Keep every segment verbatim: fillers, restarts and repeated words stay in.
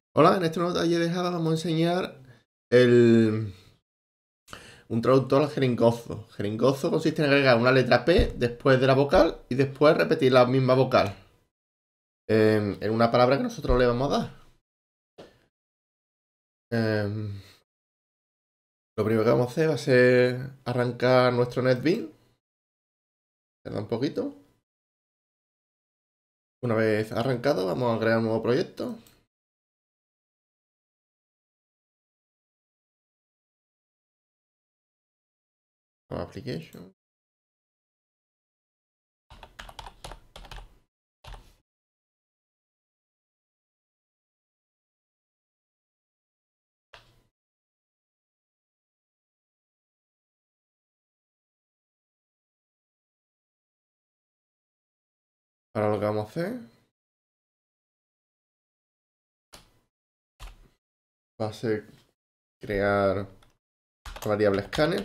Hola, en este nuevo taller de Java vamos a enseñar el, un traductor al jeringozo. Jeringozo consiste en agregar una letra P después de la vocal y después repetir la misma vocal en, en una palabra que nosotros le vamos a dar. Em, lo primero que vamos a hacer va a ser arrancar nuestro NetBeans. Tarda un poquito. Una vez arrancado, vamos a crear un nuevo proyecto. Application. Ahora lo que vamos a hacer va a ser crear la variable scanner.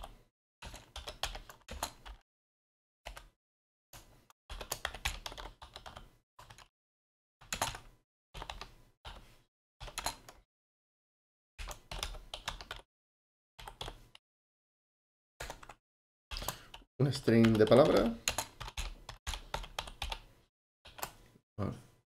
Un string de palabra. Vale.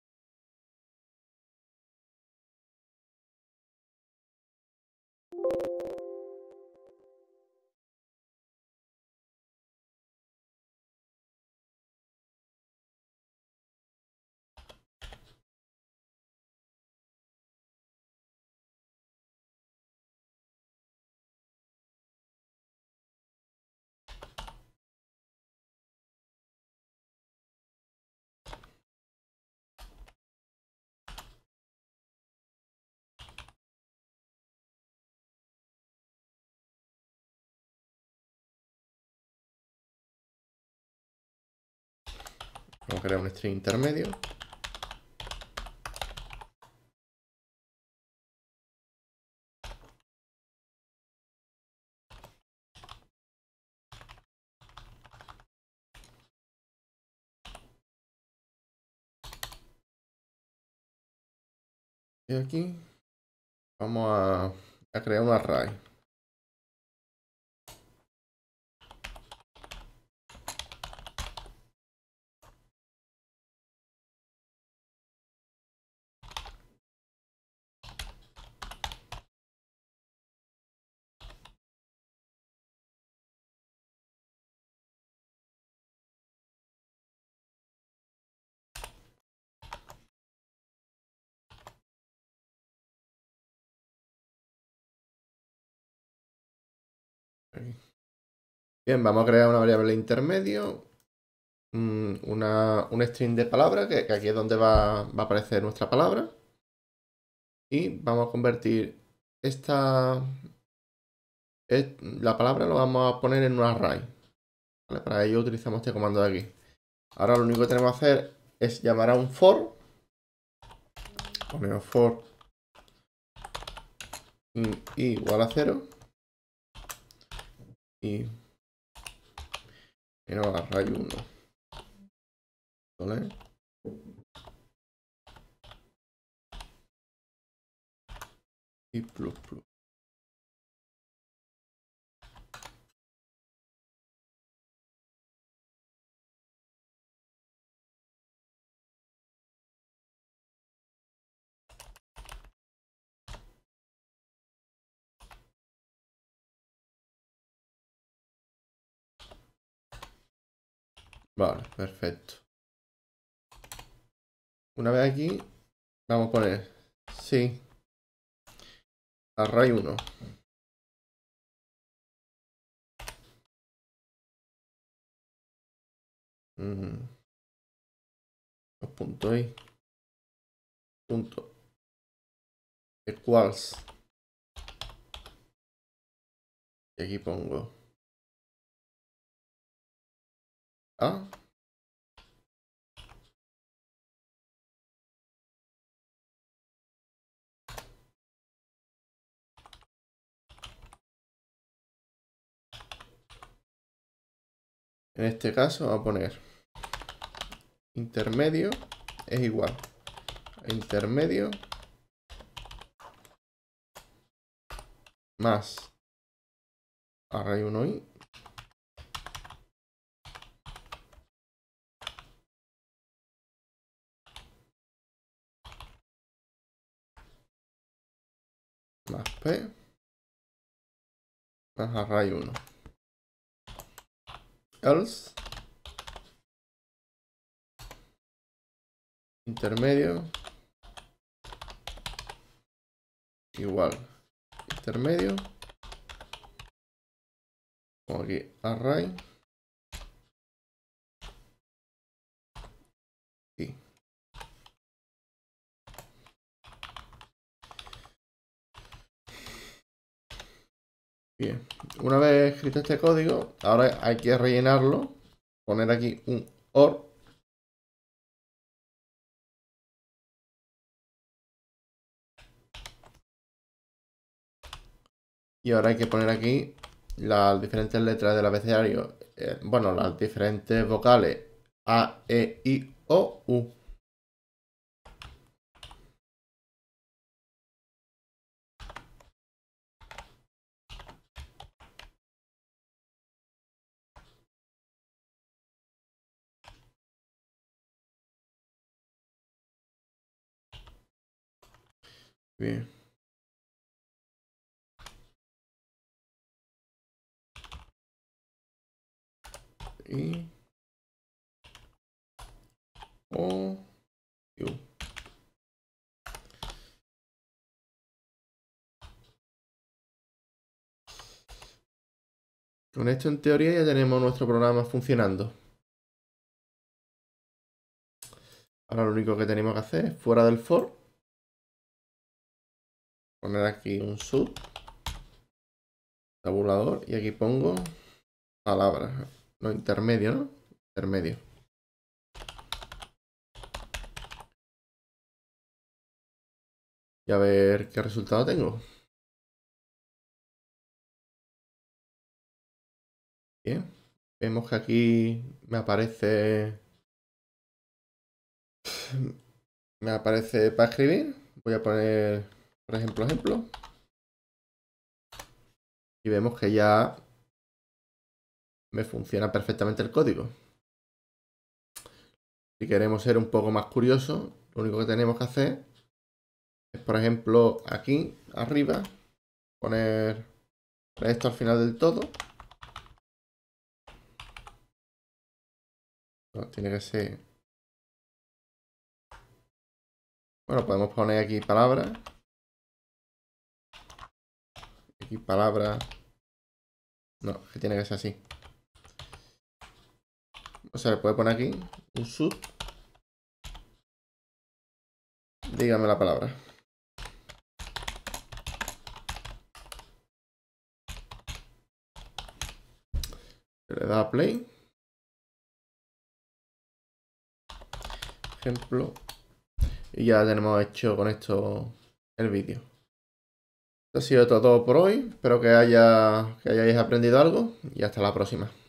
Vamos a crear un string intermedio. Y aquí vamos a, a crear un array. Bien, vamos a crear una variable intermedio, una, un string de palabra, que, que aquí es donde va, va a aparecer nuestra palabra. Y vamos a convertir esta, es- la palabra lo vamos a poner en un array. ¿Vale? Para ello utilizamos este comando de aquí. Ahora lo único que tenemos que hacer es llamar a un for. Ponemos for i igual a cero. Y no, array uno. ¿Vale? Y plus plus. Vale, perfecto. Una vez aquí, vamos a poner sí, array uno. Mm, dos punto i punto equals. Y aquí pongo a. En este caso vamos a poner intermedio es igual a intermedio más array uno i más p más array uno. Else intermedio igual intermedio, como aquí array y bien. Una vez escrito este código, ahora hay que rellenarlo, poner aquí un or y ahora hay que poner aquí las diferentes letras del abecedario, eh, bueno, las diferentes vocales A, E, I, O, U. Bien. I, O, U. Con esto en teoría ya tenemos nuestro programa funcionando. Ahora lo único que tenemos que hacer es fuera del for, poner aquí un sub tabulador y aquí pongo palabras, no intermedio, ¿no? Intermedio. Y a ver qué resultado tengo. Bien, vemos que aquí me aparece me aparece para escribir. Voy a poner, por ejemplo, ejemplo. Y vemos que ya me funciona perfectamente el código. Si queremos ser un poco más curiosos, lo único que tenemos que hacer es, por ejemplo, aquí arriba, poner esto al final del todo. No, tiene que ser... Bueno, podemos poner aquí palabras. Aquí palabras. No, que tiene que ser así. O sea, le puede poner aquí un sub. Dígame la palabra. Le da a play. Ejemplo. Y ya tenemos hecho con esto el vídeo. Esto ha sido todo por hoy. Espero que, haya, que hayáis aprendido algo y hasta la próxima.